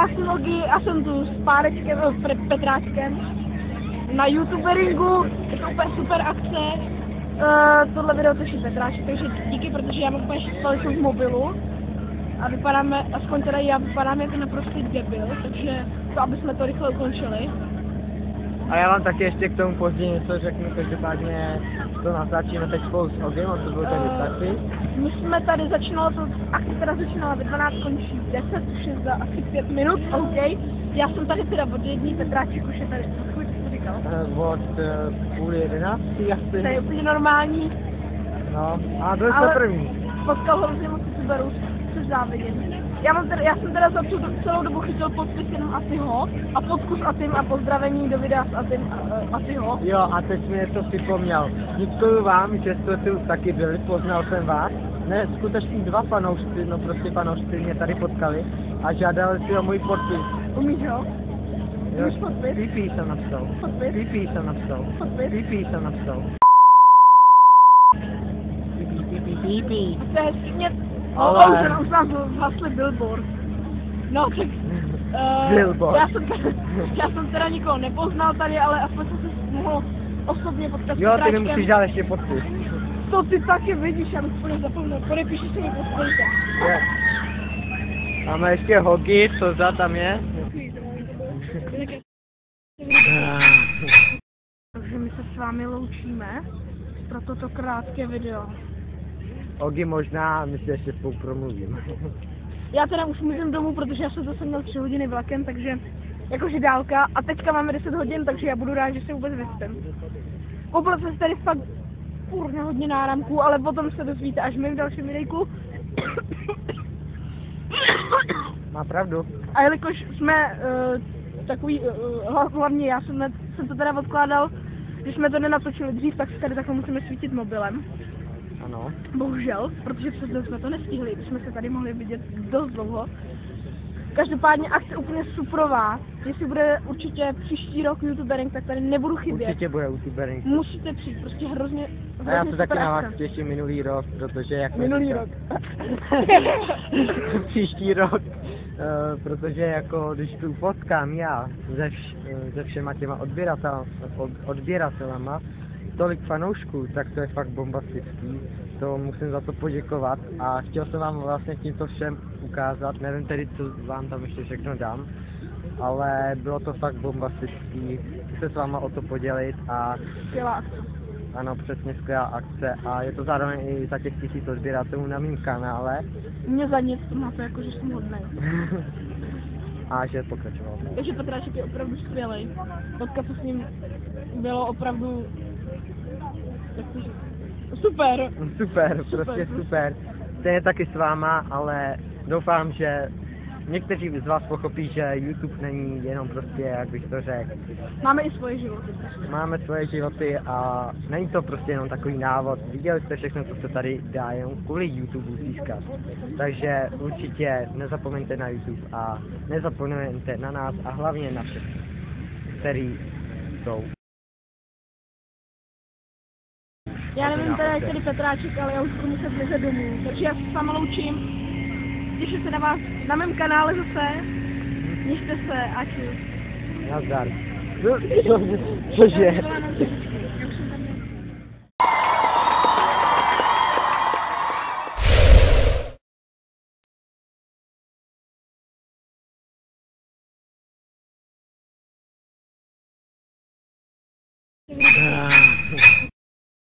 Já jsem Ogi a jsem tu s Párečkem, Petráčkem na YouTuberingu, je to úplně super akce. Tohle video točí Petráček, takže díky, protože já mám úplně špalicu v mobilu a vypadáme, aspoň teda já vypadám jako naprostý debil, takže to, aby jsme to rychle ukončili. A já vám taky ještě k tomu později něco řeknu, každopádně to natáčíme teď spolu s Ogim, on to byl ten vystačí. My jsme tady akce teda začínala ve 12, končí 10, už je za asi 5 minut, OK. Já jsem tady teda od 1, Petráček už je tady, co říkal? Od 10:30 asi. To je úplně normální. No, a byl to první. Potkal hrozně moc youtuberů, což závidím. Já jsem teda za tu celou dobu chytil podpis jenom Atyho a podkus Atym a pozdravení do videa s Atym Atyho. Jo, a teď mi něco připomněl. Děkuju vám, že jste tu taky byli, poznal jsem vás. Ne, skutečně 2 fanoušci, no prostě fanoušci mě tady potkali a žádali si o můj podpis. Umíš ho? Umíš podpis? Pípí jsem napsal. Podpis? Pípí jsem napsal. Podpis? Pípí jsem napsal. Pípí. To je hezky mě... Ale... Už nám zhasli billboard. No tak... Billboard. Já jsem teda nikoho nepoznal tady, ale aspoň jsem se mohl osobně potkat s Jo, ty Petráčkem. nemusíš dát ještě podpis. To ty taky vidíš, já bych úplně zapomněl. Podepíši si mi podpojka. Máme ještě Hogi, co za tam je? Takže my se s vámi loučíme pro toto krátké video. Ogi možná, my si ještě spolu promluvím. Já teda už můžem domů, protože já jsem zase měl 3 hodiny vlakem, takže jakože dálka. A teďka máme 10 hodin, takže já budu rád, že se vůbec vyspím. Koupil jsem si tady fakt kurně hodně náramků, ale potom se dozvíte až my v dalším videjku. Má pravdu. A jelikož jsme takový, hlavně já jsem to teda odkládal, když jsme to nenatočili dřív, tak si tady takhle musíme svítit mobilem. Ano. Bohužel, protože přesně jsme to nestihli, když jsme se tady mohli vidět dost dlouho. Každopádně akce úplně superová. Jestli bude určitě příští rok youtubering, tak tady nebudu chybět. Určitě bude youtubering. Musíte přijít, prostě hrozně a já se taky na vás akce. těším minulý rok, protože jak... Minulý rok. Příští rok. Protože jako když tu potkám já se všema těma odběratelama, tolik fanoušků, tak to je fakt bombastický. To musím za to poděkovat a chtěl jsem vám vlastně tímto všem ukázat, nevím tedy, co vám tam ještě všechno dám, ale bylo to fakt bombastický, chci se s váma o to podělit a... Skvělá akce. Ano, přesně skvělá akce a je to zároveň i za těch 1000 odběratelů na mým kanále. Mě za nic, to máte jako, že jsem hodnej. A že pokračoval. Takže Petráček je opravdu skvělej. Potkat se s ním bylo opravdu... Super. Super, prostě super. Ten je taky s váma, ale doufám, že někteří z vás pochopí, že YouTube není jenom prostě, jak bych to řekl. Máme i svoje životy. Máme svoje životy a není to prostě jenom takový návod. Viděli jste všechno, co se tady dá jenom kvůli YouTube získat. Takže určitě nezapomeňte na YouTube a nezapomeňte na nás a hlavně na všechny, který jsou. Já nevím teda, jak tady Petráček, ale já už budu muset běžet domů. Takže já se s váma loučím. Těším se na vás na mém kanále zase. Mějte se a čus. Nazdar. Cože?